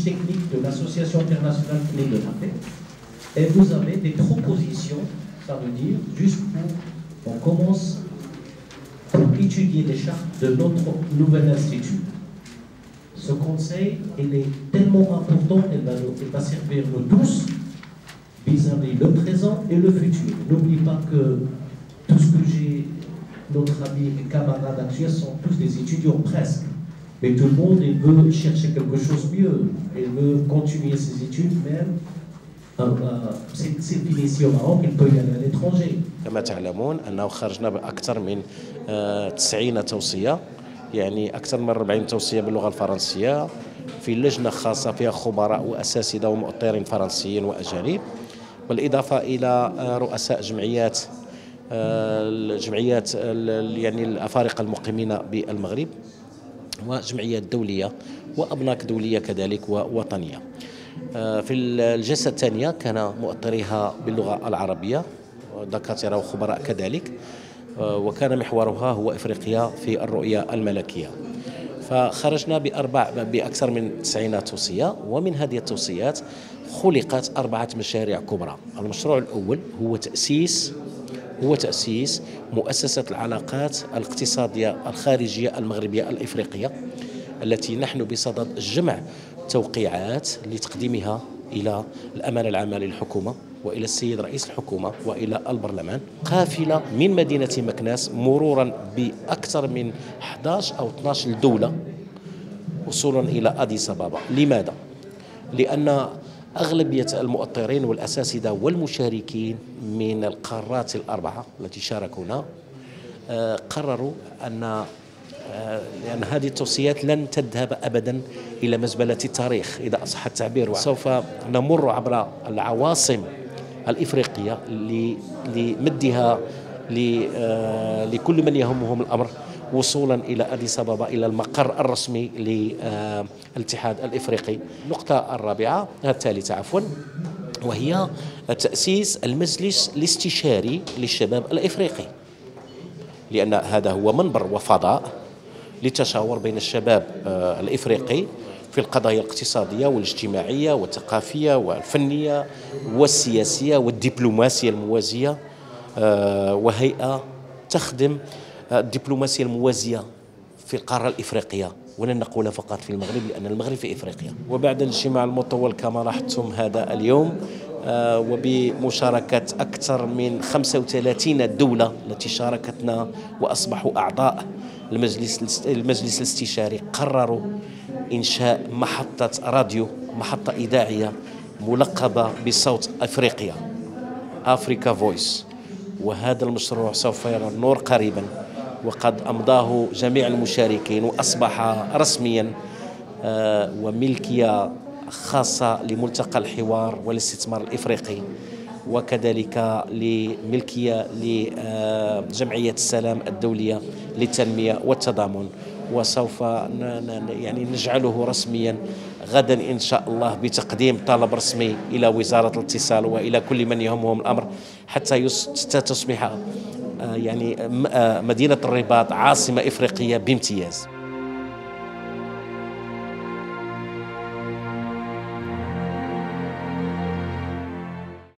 fiche technique de l'Association internationale clé de la paix. Et vous avez des propositions, ça veut dire, juste pour, on commence pour étudier les chartes de notre nouvel institut. Ce conseil, il est tellement important, il va servir nous tous vis-à-vis le présent et le futur. N'oublie pas que tout ce que j'ai, notre ami et camarades actuels sont tous des étudiants presque. Mais tout le monde, il veut chercher quelque chose de mieux. Il veut continuer ses études même. C'est fini ici au Maroc, il peut y aller à l'étranger. كما تعلمون أنه خرجنا بأكثر من 90 توصية، يعني أكثر من 40 توصية باللغة الفرنسية في لجنة خاصة فيها خبراء وأساتذة ومؤطرين فرنسيين وأجانب، بالإضافة إلى رؤساء جمعيات يعني الأفارقة المقيمين بالمغرب وجمعيات دولية وأبناك دولية كذلك ووطنية. في الجلسة الثانية كان مؤطريها باللغة العربية دكاترة وخبراء كذلك، وكان محورها هو إفريقيا في الرؤية الملكية. فخرجنا بأكثر من 90 توصية، ومن هذه التوصيات خلقت 4 مشاريع كبرى. المشروع الأول هو تأسيس مؤسسة العلاقات الاقتصادية الخارجية المغربية الإفريقية، التي نحن بصدد جمع توقيعات لتقديمها إلى الأمانة العامة للحكومة وإلى السيد رئيس الحكومة وإلى البرلمان، قافلة من مدينة مكناس مرورا بأكثر من 11 أو 12 دولة وصولا إلى أديس أبابا. لماذا؟ لأن أغلبية المؤطرين والأساتذة والمشاركين من القارات ال4 التي شاركونا قرروا أن لأن هذه التوصيات لن تذهب أبدا إلى مزبلة التاريخ إذا صح التعبير. سوف نمر عبر العواصم الإفريقية لمدها لكل من يهمهم الأمر وصولا إلى أديس أبابا إلى المقر الرسمي للاتحاد الإفريقي. النقطة الثالثة عفوا، وهي تأسيس المجلس الاستشاري للشباب الإفريقي، لأن هذا هو منبر وفضاء للتشاور بين الشباب الإفريقي في القضايا الاقتصادية والاجتماعية والثقافية والفنية والسياسية والدبلوماسية الموازية، وهيئة تخدم الدبلوماسية الموازية في القارة الإفريقية، ولن نقول فقط في المغرب لأن المغرب في إفريقيا. وبعد الاجتماع المطول كما لاحظتم هذا اليوم، وبمشاركة أكثر من 35 دولة التي شاركتنا وأصبحوا أعضاء المجلس الاستشاري، قرروا إنشاء محطة راديو، محطة إذاعية ملقبة بصوت أفريقيا، أفريكا فويس. وهذا المشروع سوف يرى النور قريبا، وقد أمضاه جميع المشاركين وأصبح رسميا وملكية خاصة لملتقى الحوار والاستثمار الإفريقي، وكذلك لملكية لجمعية السلام الدولية للتنمية والتضامن. وسوف يعني نجعله رسميا غدا إن شاء الله بتقديم طلب رسمي إلى وزارة الاتصال وإلى كل من يهمهم الأمر حتى تصبح يعني مدينة الرباط عاصمة إفريقية بامتياز.